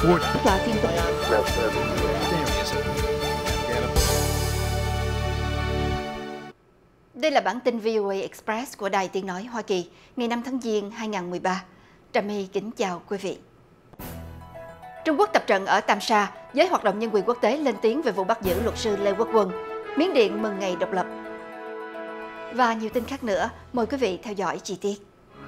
Tòa phiên tòa. Đây là bản tin VOA Express của Đài Tiếng nói Hoa Kỳ ngày 5 tháng Giêng 2013. Trà My kính chào quý vị. Trung Quốc tập trận ở Tam Sa, giới hoạt động nhân quyền quốc tế lên tiếng về vụ bắt giữ luật sư Lê Quốc Quân. Miến Điện mừng ngày độc lập. Và nhiều tin khác nữa, mời quý vị theo dõi chi tiết.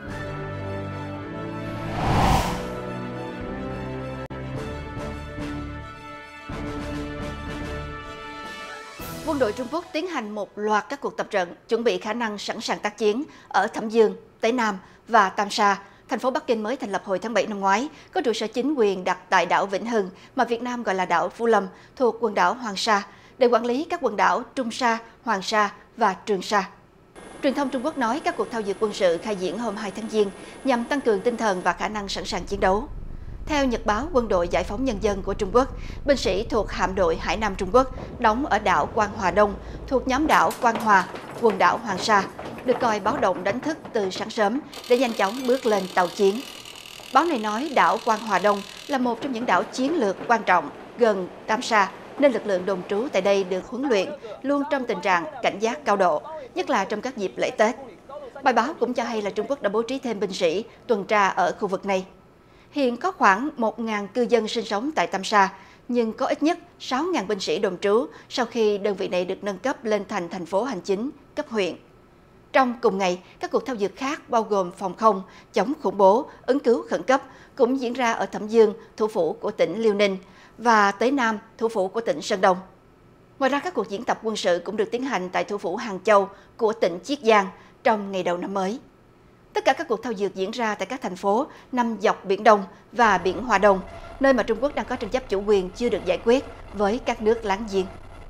Quân đội Trung Quốc tiến hành một loạt các cuộc tập trận, chuẩn bị khả năng sẵn sàng tác chiến ở Thẩm Dương, Tế Nam và Tam Sa. Thành phố Bắc Kinh mới thành lập hồi tháng 7 năm ngoái, có trụ sở chính quyền đặt tại đảo Vĩnh Hưng, mà Việt Nam gọi là đảo Phú Lâm, thuộc quần đảo Hoàng Sa, để quản lý các quần đảo Trung Sa, Hoàng Sa và Trường Sa. Truyền thông Trung Quốc nói các cuộc thao dượt quân sự khai diễn hôm 2 tháng Giêng nhằm tăng cường tinh thần và khả năng sẵn sàng chiến đấu. Theo Nhật báo Quân đội Giải phóng Nhân dân của Trung Quốc, binh sĩ thuộc hạm đội Hải Nam Trung Quốc đóng ở đảo Quang Hòa Đông thuộc nhóm đảo Quang Hòa, quần đảo Hoàng Sa, được coi báo động đánh thức từ sáng sớm để nhanh chóng bước lên tàu chiến. Báo này nói đảo Quang Hòa Đông là một trong những đảo chiến lược quan trọng gần Tam Sa, nên lực lượng đồn trú tại đây được huấn luyện luôn trong tình trạng cảnh giác cao độ, nhất là trong các dịp lễ Tết. Bài báo cũng cho hay là Trung Quốc đã bố trí thêm binh sĩ tuần tra ở khu vực này. Hiện có khoảng 1.000 cư dân sinh sống tại Tam Sa, nhưng có ít nhất 6.000 binh sĩ đồn trú sau khi đơn vị này được nâng cấp lên thành phố hành chính cấp huyện. Trong cùng ngày, các cuộc thao dượt khác bao gồm phòng không, chống khủng bố, ứng cứu khẩn cấp cũng diễn ra ở Thẩm Dương, thủ phủ của tỉnh Liêu Ninh, và Tế Nam, thủ phủ của tỉnh Sơn Đông. Ngoài ra, các cuộc diễn tập quân sự cũng được tiến hành tại thủ phủ Hàng Châu của tỉnh Chiết Giang trong ngày đầu năm mới. Tất cả các cuộc thao dượt diễn ra tại các thành phố nằm dọc Biển Đông và Biển Hoa Đông, nơi mà Trung Quốc đang có tranh chấp chủ quyền chưa được giải quyết với các nước láng giềng.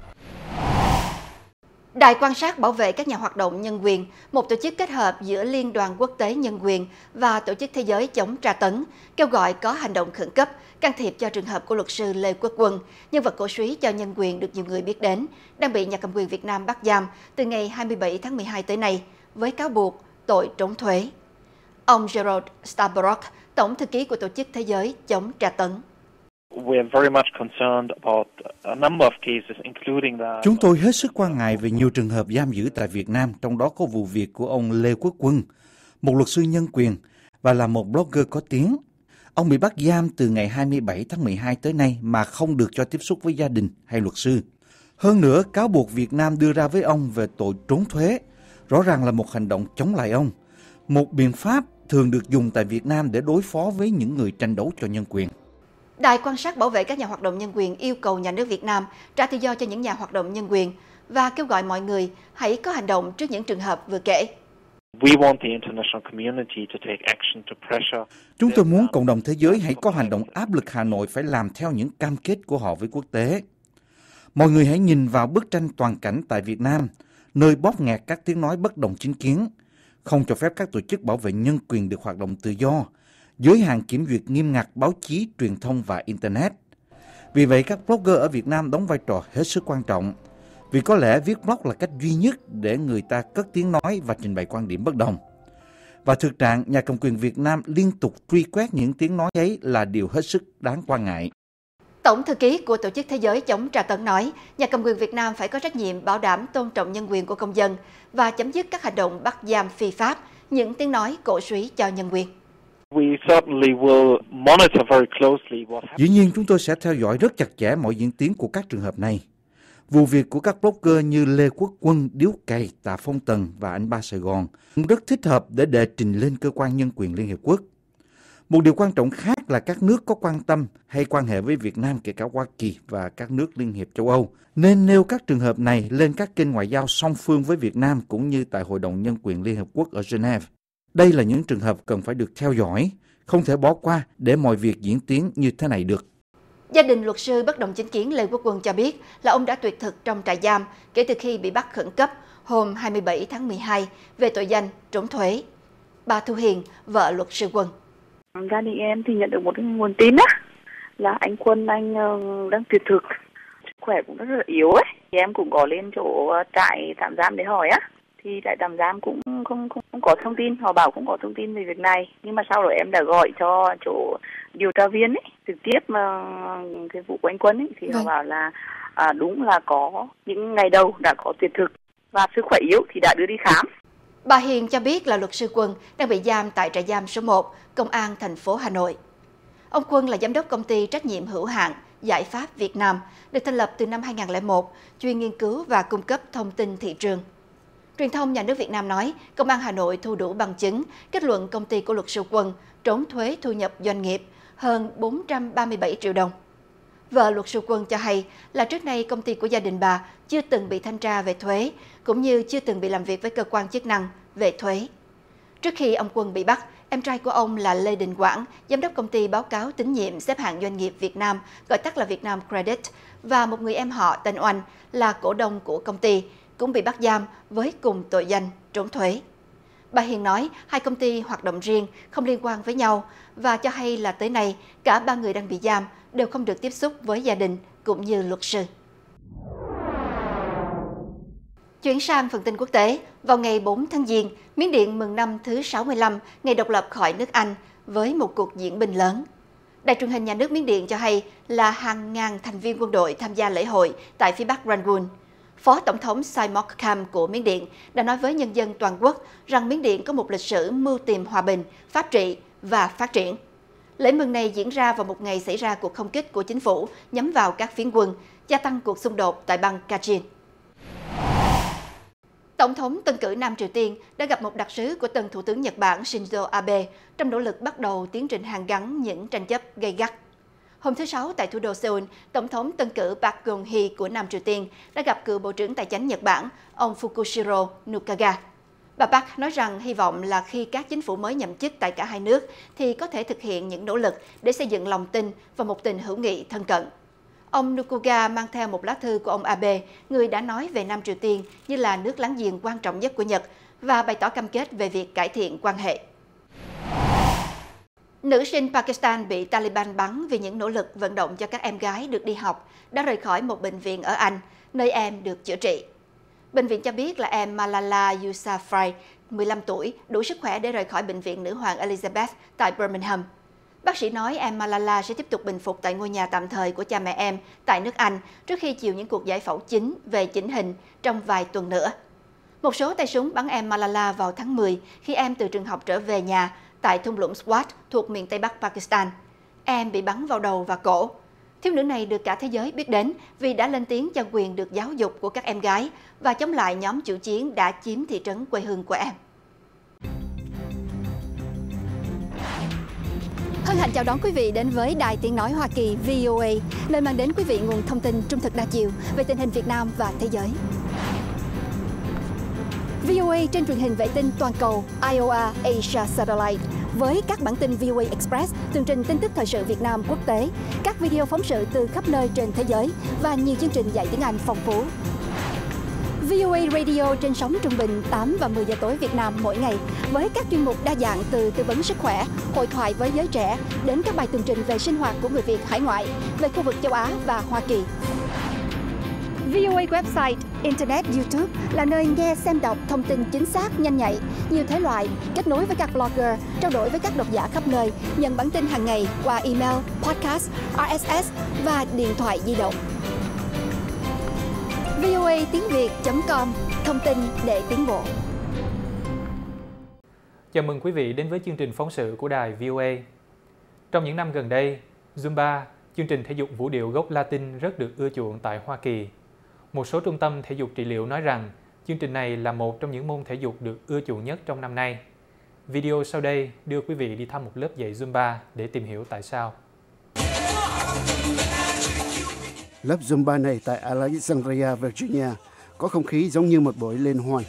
Đài quan sát bảo vệ các nhà hoạt động nhân quyền, một tổ chức kết hợp giữa Liên đoàn Quốc tế Nhân quyền và Tổ chức Thế giới chống tra tấn, kêu gọi có hành động khẩn cấp can thiệp cho trường hợp của luật sư Lê Quốc Quân, nhân vật cổ súy cho nhân quyền được nhiều người biết đến, đang bị nhà cầm quyền Việt Nam bắt giam từ ngày 27 tháng 12 tới nay với cáo buộc tội trốn thuế. Ông Gerald Starborough, Tổng thư ký của Tổ chức Thế giới chống tra tấn. Chúng tôi hết sức quan ngại về nhiều trường hợp giam giữ tại Việt Nam, trong đó có vụ việc của ông Lê Quốc Quân, một luật sư nhân quyền và là một blogger có tiếng. Ông bị bắt giam từ ngày 27 tháng 12 tới nay mà không được cho tiếp xúc với gia đình hay luật sư. Hơn nữa, cáo buộc Việt Nam đưa ra với ông về tội trốn thuế rõ ràng là một hành động chống lại ông, một biện pháp thường được dùng tại Việt Nam để đối phó với những người tranh đấu cho nhân quyền. Đài quan sát bảo vệ các nhà hoạt động nhân quyền yêu cầu nhà nước Việt Nam trả tự do cho những nhà hoạt động nhân quyền và kêu gọi mọi người hãy có hành động trước những trường hợp vừa kể. Chúng tôi muốn cộng đồng thế giới hãy có hành động áp lực Hà Nội phải làm theo những cam kết của họ với quốc tế. Mọi người hãy nhìn vào bức tranh toàn cảnh tại Việt Nam, nơi bóp nghẹt các tiếng nói bất đồng chính kiến, không cho phép các tổ chức bảo vệ nhân quyền được hoạt động tự do, giới hạn kiểm duyệt nghiêm ngặt báo chí, truyền thông và Internet. Vì vậy, các blogger ở Việt Nam đóng vai trò hết sức quan trọng, vì có lẽ viết blog là cách duy nhất để người ta cất tiếng nói và trình bày quan điểm bất đồng. Và thực trạng, nhà cầm quyền Việt Nam liên tục truy quét những tiếng nói ấy là điều hết sức đáng quan ngại. Tổng thư ký của Tổ chức Thế giới chống tra tấn nói, nhà cầm quyền Việt Nam phải có trách nhiệm bảo đảm tôn trọng nhân quyền của công dân và chấm dứt các hành động bắt giam phi pháp, những tiếng nói cổ súy cho nhân quyền. Dĩ nhiên, chúng tôi sẽ theo dõi rất chặt chẽ mọi diễn tiến của các trường hợp này. Vụ việc của các blogger như Lê Quốc Quân, Điếu Cày, Tạ Phong Tần và Anh Ba Sài Gòn cũng rất thích hợp để đệ trình lên Cơ quan Nhân quyền Liên Hiệp Quốc. Một điều quan trọng khác là các nước có quan tâm hay quan hệ với Việt Nam, kể cả Hoa Kỳ và các nước Liên hiệp châu Âu, nên nêu các trường hợp này lên các kênh ngoại giao song phương với Việt Nam cũng như tại Hội đồng Nhân quyền Liên Hợp Quốc ở Geneva. Đây là những trường hợp cần phải được theo dõi, không thể bỏ qua để mọi việc diễn tiến như thế này được. Gia đình luật sư bất đồng chính kiến Lê Quốc Quân cho biết là ông đã tuyệt thực trong trại giam kể từ khi bị bắt khẩn cấp hôm 27 tháng 12 về tội danh trốn thuế. Bà Thu Hiền, vợ luật sư Quân. Gia đình em thì nhận được một cái nguồn tin á, là anh Quân đang tuyệt thực, sức khỏe cũng rất là yếu ấy. Thì em cũng có lên chỗ trại tạm giam để hỏi á. thì trại tạm giam cũng không có thông tin, họ bảo cũng có thông tin về việc này, nhưng mà sau đó em đã gọi cho chỗ điều tra viên ấy, trực tiếp mà cái vụ của anh Quân ấy, thì họ bảo là đúng là có những ngày đầu đã có tuyệt thực và sức khỏe yếu thì đã đưa đi khám. Bà Hiền cho biết là luật sư Quân đang bị giam tại trại giam số 1, Công an thành phố Hà Nội. Ông Quân là giám đốc công ty trách nhiệm hữu hạn Giải pháp Việt Nam, được thành lập từ năm 2001, chuyên nghiên cứu và cung cấp thông tin thị trường. Truyền thông nhà nước Việt Nam nói, Công an Hà Nội thu đủ bằng chứng, kết luận công ty của luật sư Quân trốn thuế thu nhập doanh nghiệp hơn 437 triệu đồng. Vợ luật sư Quân cho hay là trước nay công ty của gia đình bà chưa từng bị thanh tra về thuế, cũng như chưa từng bị làm việc với cơ quan chức năng về thuế. Trước khi ông Quân bị bắt, em trai của ông là Lê Đình Quảng, giám đốc công ty báo cáo tín nhiệm xếp hạng doanh nghiệp Việt Nam, gọi tắt là Việt Nam Credit, và một người em họ tên Oanh là cổ đông của công ty, cũng bị bắt giam với cùng tội danh trốn thuế. Bà Hiền nói hai công ty hoạt động riêng, không liên quan với nhau, và cho hay là tới nay cả ba người đang bị giam đều không được tiếp xúc với gia đình cũng như luật sư. Chuyển sang phần tin quốc tế, vào ngày 4 tháng Giêng, Miến Điện mừng năm thứ 65 ngày độc lập khỏi nước Anh với một cuộc diễu binh lớn. Đài truyền hình nhà nước Miến Điện cho hay là hàng ngàn thành viên quân đội tham gia lễ hội tại phía bắc Rangoon. Phó Tổng thống Simok Kham của Miến Điện đã nói với nhân dân toàn quốc rằng Miến Điện có một lịch sử mưu tìm hòa bình, pháp trị và phát triển. Lễ mừng này diễn ra vào một ngày xảy ra cuộc không kích của chính phủ nhắm vào các phiến quân, gia tăng cuộc xung đột tại bang Kachin. Tổng thống tân cử Nam Triều Tiên đã gặp một đặc sứ của tân Thủ tướng Nhật Bản Shinzo Abe trong nỗ lực bắt đầu tiến trình hàn gắn những tranh chấp gay gắt. Hôm thứ Sáu tại thủ đô Seoul, Tổng thống tân cử Park Geun-hye của Nam Triều Tiên đã gặp cựu Bộ trưởng Tài chính Nhật Bản, ông Fukushiro Nukaga. Bà Park nói rằng hy vọng là khi các chính phủ mới nhậm chức tại cả hai nước thì có thể thực hiện những nỗ lực để xây dựng lòng tin và một tình hữu nghị thân cận. Ông Nukuga mang theo một lá thư của ông Abe, người đã nói về Nam Triều Tiên như là nước láng giềng quan trọng nhất của Nhật và bày tỏ cam kết về việc cải thiện quan hệ. Nữ sinh Pakistan bị Taliban bắn vì những nỗ lực vận động cho các em gái được đi học đã rời khỏi một bệnh viện ở Anh, nơi em được chữa trị. Bệnh viện cho biết là em Malala Yousafzai, 15 tuổi, đủ sức khỏe để rời khỏi bệnh viện Nữ hoàng Elizabeth tại Birmingham. Bác sĩ nói em Malala sẽ tiếp tục bình phục tại ngôi nhà tạm thời của cha mẹ em tại nước Anh trước khi chịu những cuộc giải phẫu chính về chỉnh hình trong vài tuần nữa. Một số tay súng bắn em Malala vào tháng 10 khi em từ trường học trở về nhà tại thung lũng Swat thuộc miền Tây Bắc Pakistan. Em bị bắn vào đầu và cổ. Thiếu nữ này được cả thế giới biết đến vì đã lên tiếng cho quyền được giáo dục của các em gái và chống lại nhóm chủ chiến đã chiếm thị trấn quê hương của em. Hân hạnh chào đón quý vị đến với Đài Tiếng Nói Hoa Kỳ VOA, nơi mang đến quý vị nguồn thông tin trung thực đa chiều về tình hình Việt Nam và thế giới. VOA trên truyền hình vệ tinh toàn cầu IOA Asia Satellite với các bản tin VOA Express, tường trình tin tức thời sự Việt Nam quốc tế, các video phóng sự từ khắp nơi trên thế giới và nhiều chương trình dạy tiếng Anh phong phú. VOA Radio trên sóng trung bình 8 và 10 giờ tối Việt Nam mỗi ngày với các chuyên mục đa dạng từ tư vấn sức khỏe, hội thoại với giới trẻ đến các bài tường trình về sinh hoạt của người Việt hải ngoại, về khu vực châu Á và Hoa Kỳ. VOA website, Internet, YouTube là nơi nghe xem đọc thông tin chính xác, nhanh nhạy, nhiều thể loại, kết nối với các blogger, trao đổi với các độc giả khắp nơi, nhận bản tin hàng ngày qua email, podcast, RSS và điện thoại di động. voatiếng.việt.com, thông tin để tiến bộ. Chào mừng quý vị đến với chương trình phóng sự của đài VOA. Trong những năm gần đây, Zumba, chương trình thể dục vũ điệu gốc Latin rất được ưa chuộng tại Hoa Kỳ. Một số trung tâm thể dục trị liệu nói rằng chương trình này là một trong những môn thể dục được ưa chuộng nhất trong năm nay. Video sau đây đưa quý vị đi thăm một lớp dạy Zumba để tìm hiểu tại sao. Lớp Zumba này tại Alexandria, Virginia có không khí giống như một buổi liên hoan.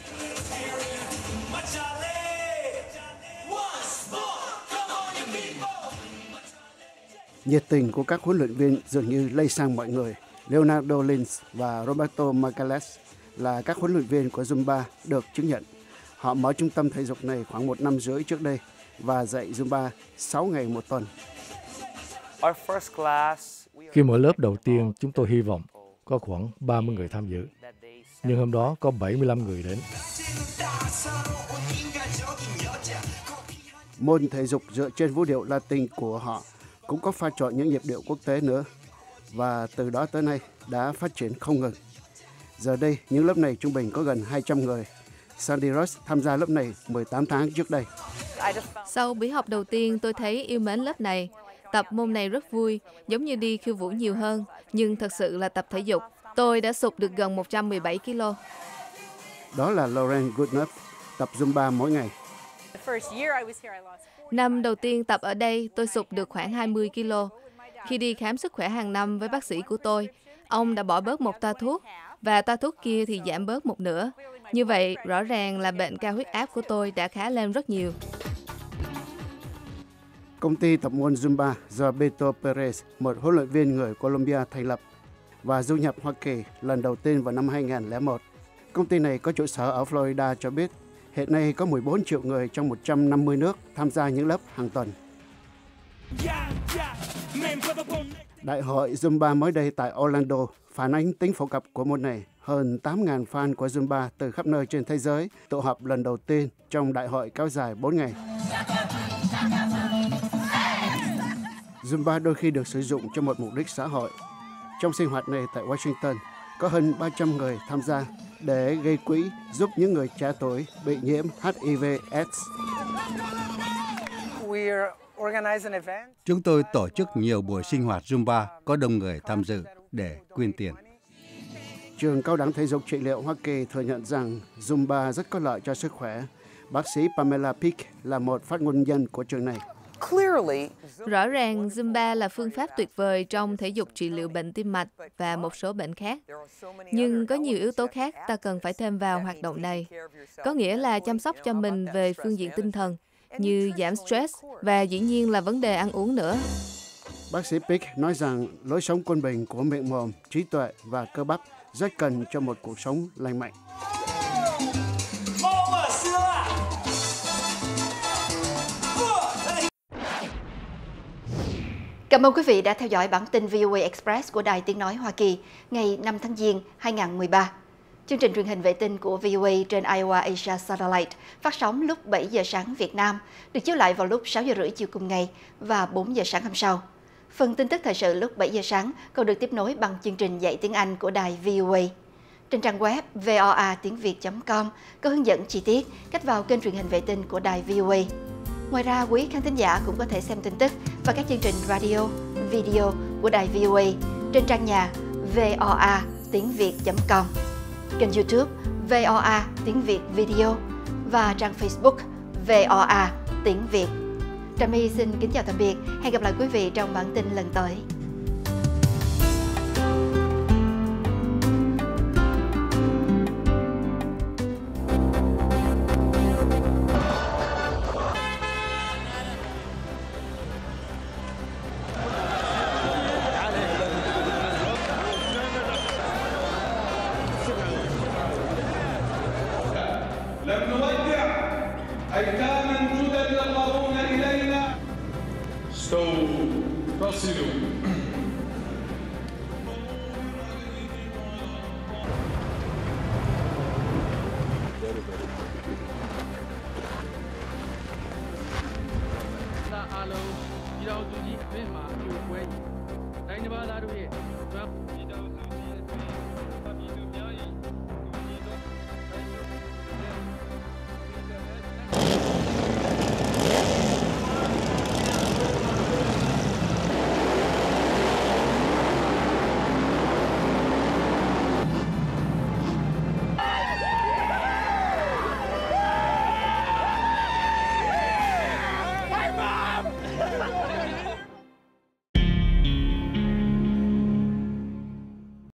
Nhiệt tình của các huấn luyện viên dường như lây sang mọi người. Leonardo Lins và Roberto Marcales là các huấn luyện viên của Zumba được chứng nhận. Họ mở trung tâm thể dục này khoảng 1 năm rưỡi trước đây và dạy Zumba 6 ngày một tuần. Khi mở lớp đầu tiên, chúng tôi hy vọng có khoảng 30 người tham dự. Nhưng hôm đó có 75 người đến. Môn thể dục dựa trên vũ điệu Latin của họ cũng có pha trộn những nhịp điệu quốc tế nữa, và từ đó tới nay đã phát triển không ngừng. Giờ đây, những lớp này trung bình có gần 200 người. Sandy Ross tham gia lớp này 18 tháng trước đây. Sau buổi học đầu tiên, tôi thấy yêu mến lớp này. Tập môn này rất vui, giống như đi khiêu vũ nhiều hơn, nhưng thật sự là tập thể dục. Tôi đã sụt được gần 117 kg. Đó là Lauren Goodenough, tập Zumba mỗi ngày. Năm đầu tiên tập ở đây, tôi sụt được khoảng 20 kg. Khi đi khám sức khỏe hàng năm với bác sĩ của tôi, ông đã bỏ bớt một toa thuốc, và toa thuốc kia thì giảm bớt một nửa. Như vậy, rõ ràng là bệnh cao huyết áp của tôi đã khá lên rất nhiều. Công ty tập môn Zumba do Beto Perez, một huấn luyện viên người Colombia thành lập và du nhập Hoa Kỳ lần đầu tiên vào năm 2001. Công ty này có trụ sở ở Florida cho biết hiện nay có 14 triệu người trong 150 nước tham gia những lớp hàng tuần. Đại hội Zumba mới đây tại Orlando phản ánh tính phổ cập của môn này. Hơn 8.000 fan của Zumba từ khắp nơi trên thế giới tụ họp lần đầu tiên trong đại hội kéo dài 4 ngày. Zumba đôi khi được sử dụng cho một mục đích xã hội. Trong sinh hoạt này tại Washington, có hơn 300 người tham gia để gây quỹ giúp những người trẻ tuổi bị nhiễm HIV/AIDS. Chúng tôi tổ chức nhiều buổi sinh hoạt Zumba có đông người tham dự để quyên tiền. Trường Cao đẳng Thể dục Trị liệu Hoa Kỳ thừa nhận rằng Zumba rất có lợi cho sức khỏe. Bác sĩ Pamela Peake là một phát ngôn nhân của trường này. Rõ ràng, Zumba là phương pháp tuyệt vời trong thể dục trị liệu bệnh tim mạch và một số bệnh khác. Nhưng có nhiều yếu tố khác ta cần phải thêm vào hoạt động này. Có nghĩa là chăm sóc cho mình về phương diện tinh thần, như giảm stress và dĩ nhiên là vấn đề ăn uống nữa. Bác sĩ Peake nói rằng lối sống quân bình của miệng mồm, trí tuệ và cơ bắp rất cần cho một cuộc sống lành mạnh. Cảm ơn quý vị đã theo dõi bản tin VOA Express của Đài Tiếng Nói Hoa Kỳ ngày 5 tháng Giêng 2013. Chương trình truyền hình vệ tinh của VOA trên Iowa Asia Satellite phát sóng lúc 7 giờ sáng Việt Nam, được chiếu lại vào lúc 6 giờ rưỡi chiều cùng ngày và 4 giờ sáng hôm sau. Phần tin tức thời sự lúc 7 giờ sáng còn được tiếp nối bằng chương trình dạy tiếng Anh của đài VOA. Trên trang web voa.tiếng.việt.com có hướng dẫn chi tiết cách vào kênh truyền hình vệ tinh của đài VOA. Ngoài ra, quý khán thính giả cũng có thể xem tin tức và các chương trình radio, video của đài VOA trên trang nhà voa.tiếng.việt.com, kênh YouTube VOA tiếng Việt Video và trang Facebook VOA tiếng Việt. Trà My xin kính chào tạm biệt. Hẹn gặp lại quý vị trong bản tin lần tới. အားလုံးပြည်တော်စုကြီးအတွင်းမှာအကျိုးပွဲတိုင်းတစ်ပါးသားတို့ရဲ့